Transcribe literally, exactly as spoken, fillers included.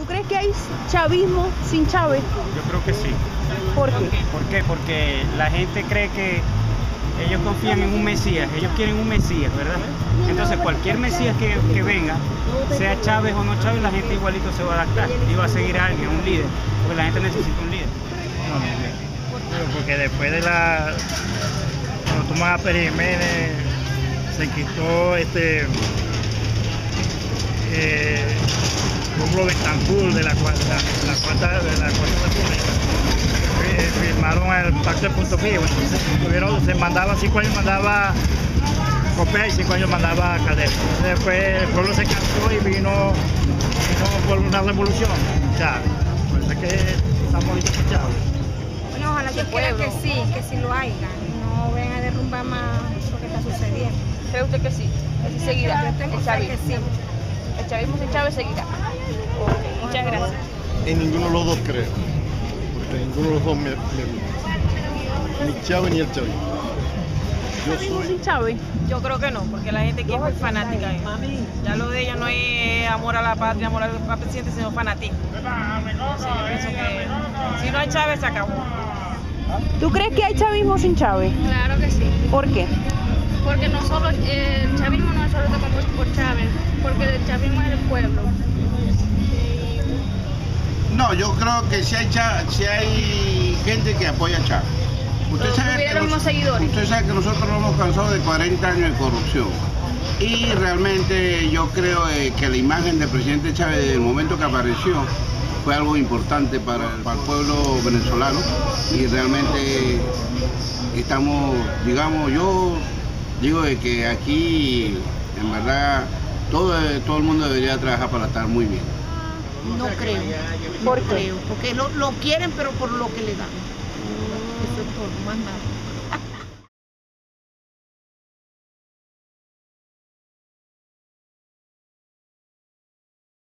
¿Tú crees que hay chavismo sin Chávez? Yo creo que sí. ¿Por qué? ¿Por qué? Porque la gente cree que ellos confían en un Mesías, ellos quieren un Mesías, ¿verdad? Entonces cualquier Mesías que, que venga, sea Chávez o no Chávez, la gente igualito se va a adaptar y va a seguir a alguien, a un líder, porque la gente necesita un líder. Porque después de la... cuando toman a Pérez Jiménez, se quitó este... Eh, Pueblo de Cancún, de la cuarta, la cuarta, de la cuarta república. Eh, firmaron el pacto de Punto Fijo, entonces tuvieron, se mandaba cinco años, mandaba Copé y cinco años mandaba Cadete. Entonces después el pueblo se cansó y vino, vino por una revolución. Chávez. Por eso es que estamos listos por Chávez. Bueno, ojalá yo quiera que sí, que sí lo haya, no vengan a derrumbar más lo que está sucediendo. ¿Cree usted que sí? Que sí seguirá Yo tengo el fe chavismo. que sí. El chavismo sin Chávez seguirá. Ok, muchas gracias. En ninguno de los dos creo, porque ninguno de los dos me, me gusta. Ni Chávez ni el chavismo. Yo ¿Chavismo soy... sin Chávez? Yo creo que no, porque la gente aquí es muy fanática. Ya lo de ella no es amor a la patria, amor al presidente, sino fanatismo. Sí, yo pienso que si no hay Chávez, se acabó. ¿Tú crees que hay chavismo sin Chávez? Claro que sí, ¿Por qué? porque no solo eh, el chavismo no es solo compuesto por Chávez, porque el chavismo es el pueblo. No, yo creo que si hay, cha- si hay gente que apoya a Chávez. Usted Pero sabe, que tuviera nos- unos seguidores. usted sabe que nosotros nos hemos cansado de cuarenta años de corrupción. Y realmente yo creo eh, que la imagen del presidente Chávez desde el momento que apareció fue algo importante para el, para el pueblo venezolano. Y realmente estamos, digamos, yo digo de que aquí en verdad todo, todo el mundo debería trabajar para estar muy bien. No creo. ¿Por No qué? creo, porque lo, lo quieren, pero por lo que le dan. Eso es todo, más nada.